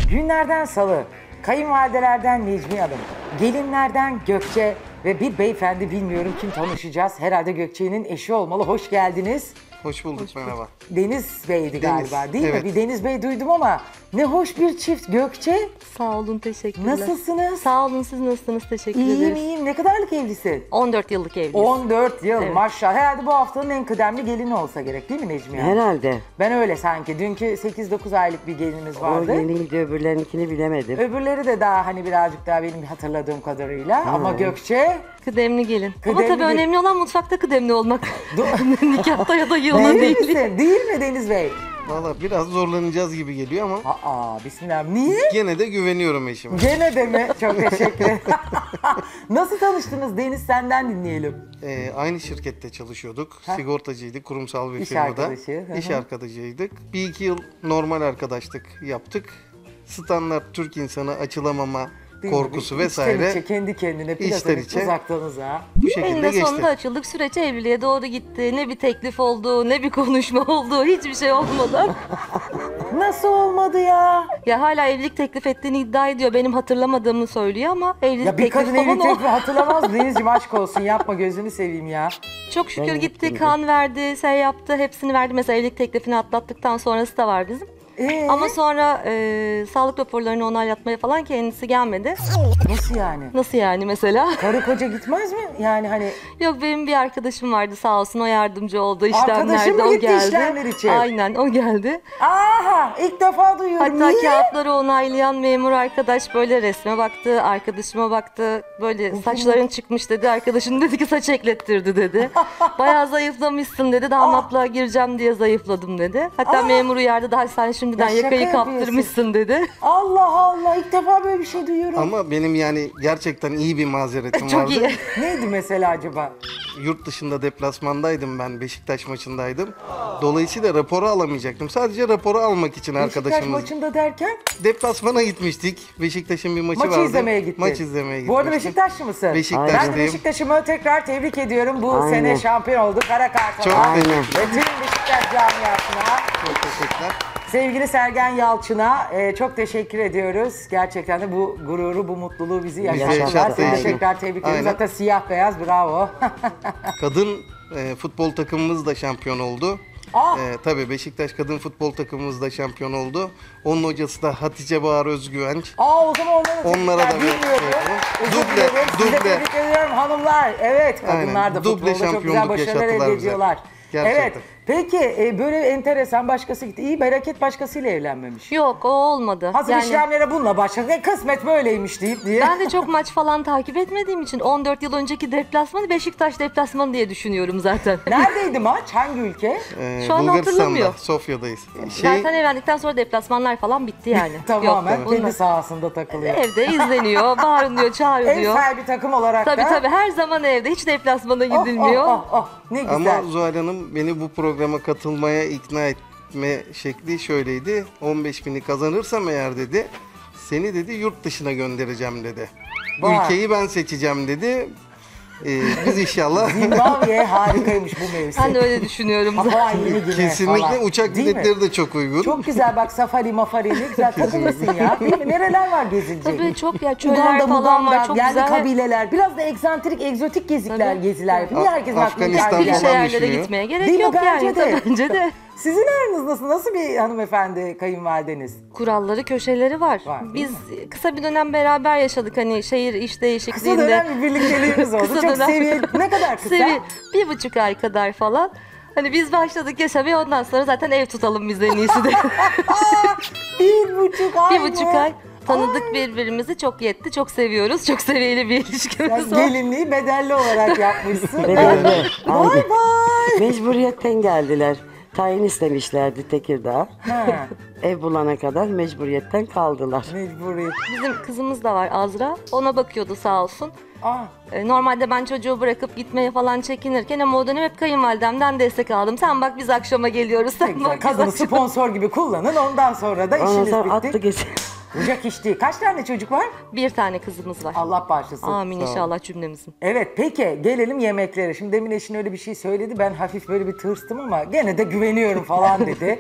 Günlerden Salı, kayınvalidelerden Necmiye Hanım, gelinlerden Gökçe ve bir beyefendi bilmiyorum kim tanışacağız. Herhalde Gökçe'nin eşi olmalı. Hoş geldiniz. Hoş bulduk, merhaba. Deniz Bey'di Deniz, galiba değil evet. mi? Bir Deniz Bey duydum ama ne hoş bir çift Gökçe. Sağ olun, teşekkürler. Nasılsınız? Sağ olun, siz nasılsınız? Teşekkür İyiyim ederiz. iyiyim. Ne kadarlık evlisin? 14 yıllık evliyiz. 14 yıl Evet. maşallah. Herhalde bu haftanın en kıdemli gelini olsa gerek değil mi Necmiye? Herhalde. Ben öyle sanki. Dünkü 8-9 aylık bir gelinimiz O vardı. yeniydi, öbürlerinkini bilemedim. Öbürleri de daha hani birazcık daha benim hatırladığım kadarıyla. Ama Gökçe Kıdemli gelin. Ama Kıdemli tabii gelin. önemli olan mutfakta kıdemli olmak. Nikahta ya da yılda değil değil. misin? Değil mi Deniz Bey? Valla biraz zorlanacağız gibi geliyor ama Aa bismillah. Niye? gene de güveniyorum eşime. Gene de mi? Çok teşekkür ederim. Nasıl tanıştınız Deniz? Senden dinleyelim. Aynı şirkette çalışıyorduk. Sigortacıydık, kurumsal bir İş firmada. arkadaşı, hı hı. İş arkadaşıydık. 1-2 yıl normal arkadaşlık yaptık. Standart Türk insanı açılamama Değil mi? korkusu İçten vesaire içe, kendi kendine İçten platonik içe. uzaktan uzağa. bu şekilde Eninde geçti. sonunda açıldık. Süreç evliliğe doğru gitti. Ne bir teklif oldu, ne bir konuşma oldu. Hiçbir şey olmadan. Nasıl olmadı ya? Ya hala evlilik teklif ettiğini iddia ediyor. Benim hatırlamadığımı söylüyor ama evlilik Ya bir teklifi kadın falan evlilik o. teklifi hatırlamaz mı? Denizciğim aşk olsun yapma gözünü seveyim ya. Çok şükür Ben gitti, yaptım kan verdi, şey yaptı, hepsini verdi. Mesela evlilik teklifini atlattıktan sonrası da var bizim. Ama sonra sağlık raporlarını onaylatmaya falan kendisi gelmedi. Nasıl yani? Nasıl yani mesela? Karı koca gitmez mi? Yani hani Yok, benim bir arkadaşım vardı sağ olsun, o yardımcı oldu Arkadaşın işlemlerde, mı o gitti geldi. işlemler için? Aynen, o geldi. aha ilk defa duyuyorum. Hatta Niye? kağıtları onaylayan memur arkadaş böyle resme baktı, arkadaşıma baktı. Böyle saçların çıkmış dedi. Arkadaşım dedi ki saç eklettirdi dedi. Bayağı zayıflamışsın dedi. Damatlığa gireceğim diye zayıfladım dedi. Hatta memur uyardı, daha sen şimdiden Ya şaka yakayı yapıyorsun. kaptırmışsın dedi. Allah Allah ilk defa böyle bir şey duyuyorum. Ama benim yani gerçekten iyi bir mazeretim Çok vardı. iyi. Neydi mesela acaba? Yurt dışında deplasmandaydım ben, Beşiktaş maçındaydım. Dolayısıyla raporu alamayacaktım. Sadece raporu almak için Beşiktaş arkadaşımız. maçında derken Deplasmana gitmiştik. Beşiktaş'ın bir maçı maçı vardı. izlemeye gittin. Maç izlemeye gitmiştim. Bu arada Beşiktaşlı mısın? Beşiktaşlıyım. Ben de Beşiktaş'ımı tekrar tebrik ediyorum. Bu Aynen. sene şampiyon oldu. Kara kartala. Çok Aynen. teşekkür Ve tüm Beşiktaş camiasına. Çok teşekkürler. Sevgili Sergen Yalçın'a çok teşekkür ediyoruz. Gerçekten de bu gururu, bu mutluluğu bizi yaşattılar. yaşattı. Seni Aynen. tekrar tebrik ediyoruz. Aynen. Zaten siyah beyaz bravo. Kadın futbol takımımız da şampiyon oldu. Ah! Tabii Beşiktaş kadın futbol takımımız da şampiyon oldu. Onun hocası da Hatice Bahar Özgüvenç. O zaman Onlara da bir bilmiyorum. yapalım. Özür Duble, dilerim. Sizi de duble. tebrik ediyorum hanımlar. Evet kadınlar Aynen. da Duble futbolda çok güzel şampiyonluk başarılar yaşattılar elde bize. ediyorlar. Gerçekten. Evet. Peki böyle enteresan başkası gitti. İyi bereket başkasıyla evlenmemiş. Yok, o olmadı. Hazır işlemlere bununla başladı. Kısmet böyleymiş deyip diye. Ben de çok maç falan takip etmediğim için 14 yıl önceki deplasmanı Beşiktaş deplasmanı diye düşünüyorum zaten. Neredeydi maç? Hangi ülke? Şu an hatırlamıyor. Sofya'dayız. Zaten evlendikten sonra deplasmanlar falan bitti yani. Tamamen Yok, kendi bunlar- sahasında takılıyor. Evde izleniyor, bağırılıyor, Ev çağrılıyor. sahibi takım olarak Tabii da. tabii, her zaman evde, hiç deplasmana Oh, gidilmiyor. oh, oh, oh. Ne güzel. Ama Zuhal Hanım beni bu programa katılmaya ikna etme şekli şöyleydi. 15 bini kazanırsam eğer dedi, seni dedi yurt dışına göndereceğim dedi. Vay. Ülkeyi ben seçeceğim dedi. Biz inşallah Zimbabwe harikaymış bu mevsim. Ben de öyle düşünüyorum zaten. Hawaii gibi kesinlikle falan. uçak Değil mi? biletleri de çok uygun. Çok güzel bak safari mafari ne güzel takılmışsın ya. Değil mi? Nereler var gezilecek? Tabii çok ya, çöller Uganda, falan Muganda, var, çok yerli güzel. kabileler. Biraz da egzantrik, egzotik geziler yapıyor. Niye herkesin aklına Afganistan geldi? Bir falan şey yerlere düşünüyor. gitmeye gerek Değil mi? yok Bence yani. de. Bence de. Sizin aranız nasıl? Nasıl bir hanımefendi kayınvalideniz? Kuralları, köşeleri var. Var, değil Biz kısa bir dönem beraber yaşadık, hani şehir iş Kısa değişikliğinde. dönem bir birlikteliğimiz oldu. Kısa Çok dönem. seviye. Ne kadar kısa? 1,5 ay kadar falan. Hani biz başladık yaşamaya, ondan sonra zaten ev tutalım biz en iyisi de. 1,5 ay 1,5 mı? ay tanıdık birbirimizi, çok yetti, çok seviyoruz, çok seviyeli bir ilişkimiz Sen oldu. gelinliği bedelli olarak yapmışsın. Bedelli. Bay Aynen. bay. Mecburiyetten geldiler. Tayin istemişlerdi Tekirdağ. Ha, Ev bulana kadar mecburiyetten kaldılar. mecburi. Bizim kızımız da var, Azra. Ona bakıyordu sağ olsun. Aa, Normalde ben çocuğu bırakıp gitmeye falan çekinirken, ama o dönem hep kayınvalidemden destek aldım. Sen bak biz akşama geliyoruz, ne sen güzel. bak biz Kadını akşama. sponsor gibi kullanın. Ondan sonra da Ondan işiniz sonra bitti. attı geçti. Ocak iş değil. Kaç tane çocuk var? Bir tane kızımız var. Allah bağışlasın. Amin inşallah cümlemizin. Evet peki gelelim yemeklere. Şimdi demin eşin öyle bir şey söyledi. Ben hafif böyle bir tırstım ama gene de güveniyorum falan dedi.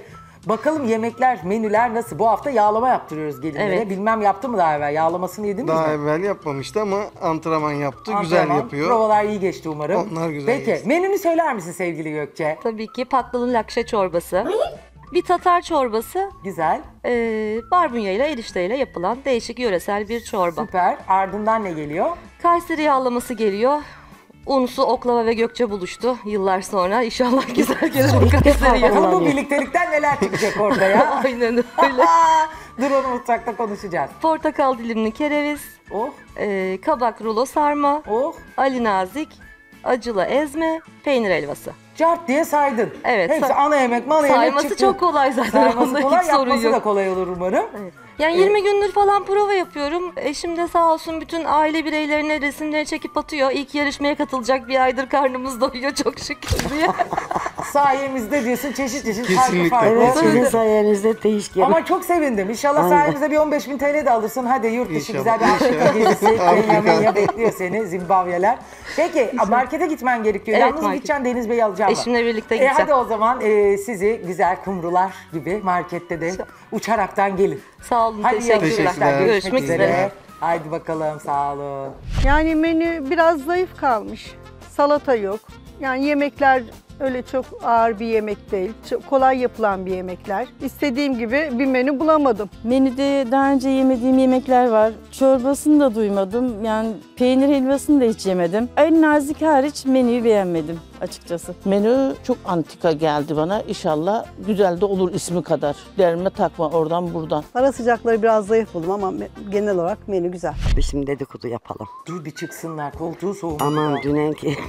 Bakalım yemekler, menüler nasıl? Bu hafta yağlama yaptırıyoruz gelinlere. Evet. Bilmem yaptı mı daha evvel? Yağlamasını yediniz Daha mi? evvel yapmamıştı ama antrenman yaptı. Güzel Antrenman, yapıyor. Provalar iyi geçti umarım. Onlar güzel Peki geçti. menünü söyler misin sevgili Gökçe? Tabii ki patlılı lakşa çorbası. Bir Tatar çorbası, Güzel, barbunya ile erişteyle yapılan değişik yöresel bir çorba. süper. Ardından ne geliyor? Kayseri yağlaması geliyor. Unsu, oklava ve Gökçe buluştu yıllar sonra. İnşallah güzel gelir bu Kayseri'ye. Bakalım bu birliktelikten neler çıkacak ortaya. Aynen öyle. Dur onu mutfakta konuşacağız. Portakal dilimli kereviz, Oh, kabak rulo sarma, oh. Ali Nazik, acılı ezme, peynir helvası. Cart diye saydın. Evet, Hepsi ana yemek, mana yemek Sayması çıktı. çok kolay zaten. Sayması Onda kolay, hiç sorun yapması yok. da kolay olur umarım. Yani 20 gündür falan prova yapıyorum. Eşim de sağ olsun bütün aile bireylerine resimleri çekip atıyor. İlk yarışmaya katılacak bir aydır karnımız doyuyor çok şükür diye. Sayemizde diyorsun çeşit çeşit farklı Kesinlikle. farklı. Evet sizin sayenizde değişken. Ama çok sevindim. İnşallah Aynen. sayemizde bir 15.000 TL de alırsın. Hadi yurt dışı İnşallah. güzel bir Afrika gezisi. Afrika. Kenya bekliyor seni. Zimbabwe'ler. Peki markete gitmen gerekiyor. Evet, Yalnız mı market. gideceksin Deniz Bey'i alacağım mı? Eşimle birlikte gideceğim. Hadi o zaman sizi güzel kumrular gibi markette de uçaraktan gelin. Sağ olun, Hadi teşekkürler. Teşekkürler. Görüşmek üzere. Haydi bakalım sağ olun. Yani menü biraz zayıf kalmış. Salata yok. Yani yemekler öyle çok ağır bir yemek değil. Çok kolay yapılan bir yemekler. İstediğim gibi bir menü bulamadım. Menüde daha önce yemediğim yemekler var. Çorbasını da duymadım. Yani peynir helvasını da hiç yemedim. En nazik hariç menüyü beğenmedim açıkçası. Menü çok antika geldi bana. İnşallah güzel de olur ismi kadar. Derme takma oradan buradan. Ara sıcakları biraz zayıf buldum ama genel olarak menü güzel. Şimdi dedikodu yapalım. Dur bir çıksınlar koltuğu soğumuş. Aman dünenki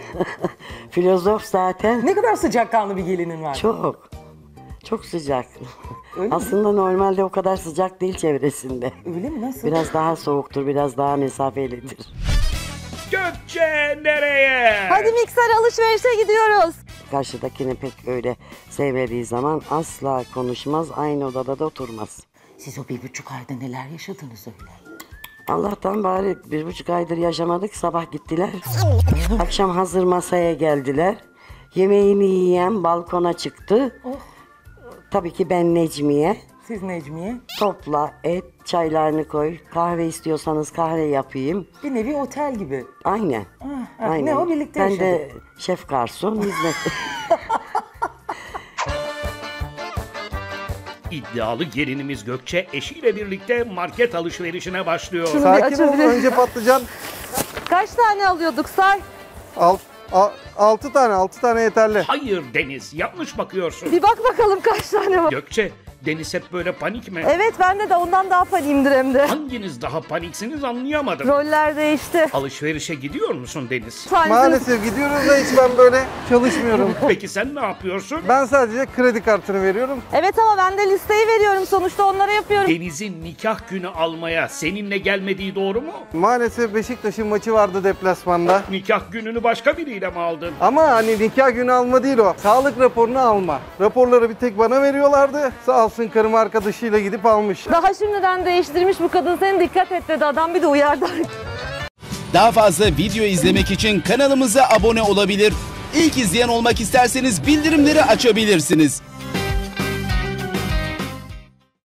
filozof zaten Ne kadar sıcakkanlı bir gelinin var. çok. Çok sıcak. Öyle mi? Aslında normalde o kadar sıcak değil çevresinde. Öyle mi? Nasıl? Biraz daha soğuktur, biraz daha mesafelidir. Gökçe nereye? Hadi mikser alışverişe gidiyoruz. Karşıdakini pek öyle sevmediği zaman asla konuşmaz, aynı odada da oturmaz. Siz o 1,5 ayda neler yaşadınız öyle? Allah'tan bari 1,5 aydır yaşamadık, sabah gittiler. Akşam hazır masaya geldiler. Yemeğini yiyen balkona çıktı. Tabii ki ben Necmiye. Siz Necmiye? Topla, et, çaylarını koy. Kahve istiyorsanız kahve yapayım. Bir nevi otel gibi. Aynen. Aynen. Ne o, birlikte Ben yaşadık. de şef garson, hizmet. İddialı gelinimiz Gökçe eşiyle birlikte market alışverişine başlıyor. Sakin ol, önce patlıcan. Kaç tane alıyorduk say? 6 tane yeterli. Hayır Deniz, yanlış bakıyorsun. Bir bak bakalım kaç tane var. Gökçe, Deniz hep böyle panik mi? Evet bende de ondan daha paniğimdir hem de. Hanginiz daha paniksiniz anlayamadım. Roller değişti. Alışverişe gidiyor musun Deniz? Maalesef gidiyoruz da hiç ben böyle çalışmıyorum. Peki sen ne yapıyorsun? Ben sadece kredi kartını veriyorum. Evet ama ben de listeyi veriyorum sonuçta onlara yapıyorum. Deniz'in nikah günü almaya seninle gelmediği doğru mu? Maalesef Beşiktaş'ın maçı vardı deplasmanda. Nikah gününü başka biriyle mi aldın? Ama hani nikah günü alma değil o. Sağlık raporunu alma. Raporları bir tek bana veriyorlardı. Sağ olsun karım arkadaşıyla gidip almış. Daha şimdiden değiştirmiş bu kadın, sen dikkat et dedi adam, bir de uyardı. Daha fazla video izlemek için kanalımıza abone olabilir. İlk izleyen olmak isterseniz bildirimleri açabilirsiniz.